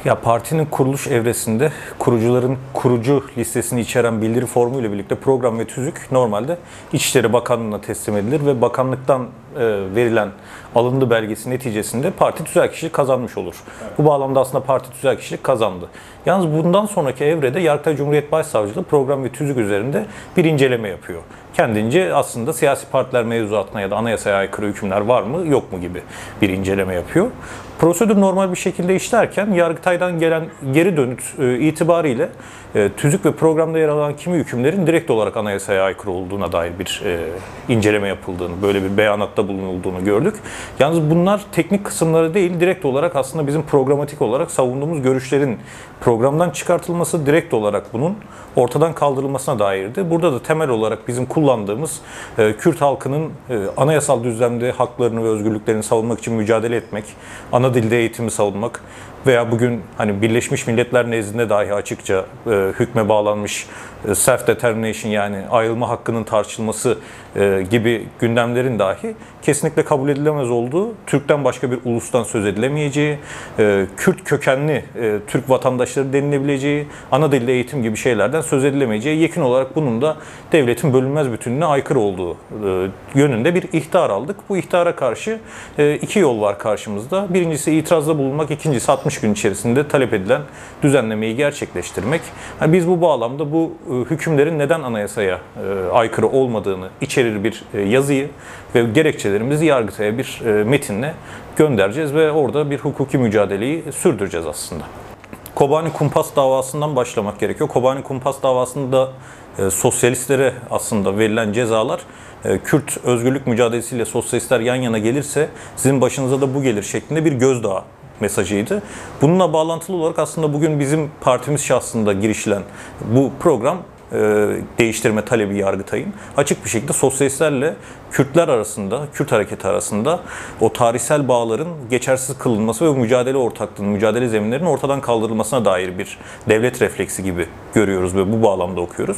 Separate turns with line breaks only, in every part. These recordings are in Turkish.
Ya partinin kuruluş evresinde kurucuların kurucu listesini içeren bildiri formu ile birlikte program ve tüzük normalde İçişleri Bakanlığı'na teslim edilir ve bakanlıktan verilen alındı belgesi neticesinde parti tüzelkişilik kazanmış olur. Evet. Bu bağlamda aslında parti tüzelkişilik kazandı. Yalnız bundan sonraki evrede Yargıtay Cumhuriyet Başsavcılığı program ve tüzük üzerinde bir inceleme yapıyor. Kendince aslında siyasi partiler mevzuatına ya da anayasaya aykırı hükümler var mı yok mu gibi bir inceleme yapıyor. Prosedür normal bir şekilde işlerken Yargıtay'dan gelen geri dönüt itibariyle tüzük ve programda yer alan kimi hükümlerin direkt olarak anayasaya aykırı olduğuna dair bir inceleme yapıldığını, böyle bir beyanatta bulunulduğunu gördük. Yalnız bunlar teknik kısımları değil, direkt olarak aslında bizim programatik olarak savunduğumuz görüşlerin programdan çıkartılması, direkt olarak bunun ortadan kaldırılmasına dairdi. Burada da temel olarak bizim kullandığımız Kürt halkının anayasal düzlemde haklarını ve özgürlüklerini savunmak için mücadele etmek, ana dilde eğitimi savunmak veya bugün hani Birleşmiş Milletler nezdinde dahi açıkça hükme bağlanmış self-determination yani ayrılma hakkının tartışılması gibi gündemlerin dahi kesinlikle kabul edilemez olduğu, Türk'ten başka bir ulustan söz edilemeyeceği, Kürt kökenli Türk vatandaşları denilebileceği, ana dilde eğitim gibi şeylerden söz edilemeyeceği, yekün olarak bunun da devletin bölünmez bütünlüğüne aykırı olduğu yönünde bir ihtar aldık. Bu ihtara karşı iki yol var karşımızda. Birincisi itirazda bulunmak, ikincisi 60 gün içerisinde talep edilen düzenlemeyi gerçekleştirmek. Yani biz bu bağlamda bu hükümlerin neden anayasaya aykırı olmadığını içerir bir yazıyı ve gerekçelerimizi Yargıtay'a bir metinle göndereceğiz ve orada bir hukuki mücadeleyi sürdüreceğiz aslında. Kobani Kumpas davasından başlamak gerekiyor. Kobani Kumpas davasında sosyalistlere aslında verilen cezalar Kürt özgürlük mücadelesiyle sosyalistler yan yana gelirse sizin başınıza da bu gelir şeklinde bir gözdağı mesajıydı. Bununla bağlantılı olarak aslında bugün bizim partimiz şahsında girişilen bu program değiştirme talebi Yargıtay'ın açık bir şekilde sosyalistlerle Kürtler arasında, Kürt hareketi arasında o tarihsel bağların geçersiz kılınması ve mücadele ortaklığının, mücadele zeminlerinin ortadan kaldırılmasına dair bir devlet refleksi gibi görüyoruz ve bu bağlamda okuyoruz.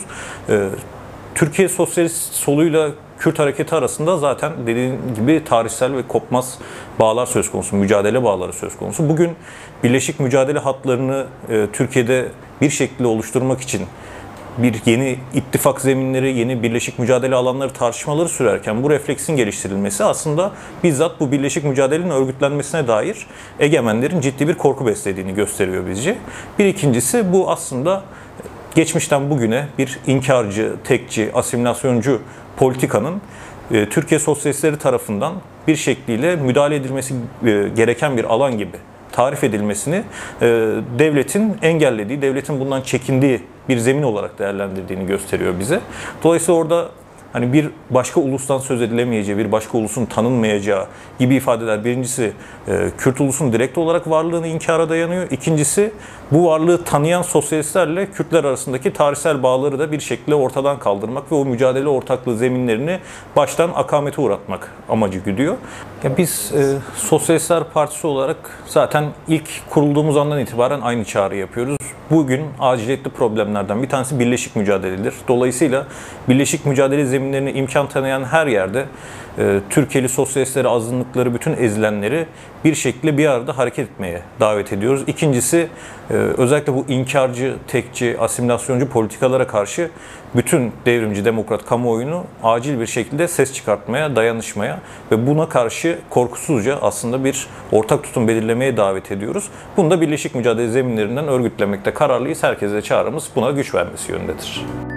Türkiye Sosyalist soluyla Kürt hareketi arasında zaten dediğim gibi tarihsel ve kopmaz bağlar söz konusu, mücadele bağları söz konusu. Bugün birleşik mücadele hatlarını Türkiye'de bir şekilde oluşturmak için bir yeni ittifak zeminleri, yeni birleşik mücadele alanları tartışmaları sürerken bu refleksin geliştirilmesi aslında bizzat bu birleşik mücadelenin örgütlenmesine dair egemenlerin ciddi bir korku beslediğini gösteriyor bizce. Bir ikincisi bu aslında geçmişten bugüne bir inkarcı, tekçi, asimilasyoncu politikanın Türkiye sosyalistleri tarafından bir şekliyle müdahale edilmesi gereken bir alan gibi tarif edilmesini devletin engellediği, devletin bundan çekindiği bir zemin olarak değerlendirdiğini gösteriyor bize. Dolayısıyla orada hani bir başka ulustan söz edilemeyeceği, bir başka ulusun tanınmayacağı gibi ifadeler. Birincisi Kürt ulusun direkt olarak varlığını inkara dayanıyor. İkincisi bu varlığı tanıyan sosyalistlerle Kürtler arasındaki tarihsel bağları da bir şekilde ortadan kaldırmak ve o mücadele ortaklığı zeminlerini baştan akamete uğratmak amacı güdüyor. Ya biz Sosyalistler Partisi olarak zaten ilk kurulduğumuz andan itibaren aynı çağrı yapıyoruz. Bugün aciliyetli problemlerden bir tanesi birleşik mücadeledir. Dolayısıyla birleşik mücadele zeminlerine imkan tanıyan her yerde Türkiye'li sosyalistleri, azınlıkları, bütün ezilenleri bir şekilde bir arada hareket etmeye davet ediyoruz. İkincisi özellikle bu inkarcı, tekçi, asimilasyoncu politikalara karşı bütün devrimci demokrat kamuoyunu acil bir şekilde ses çıkartmaya, dayanışmaya ve buna karşı korkusuzca aslında bir ortak tutum belirlemeye davet ediyoruz. Bunu da birleşik mücadele zeminlerinden örgütlemekte kararlıyız. Herkese çağrımız buna güç vermesi yönündedir.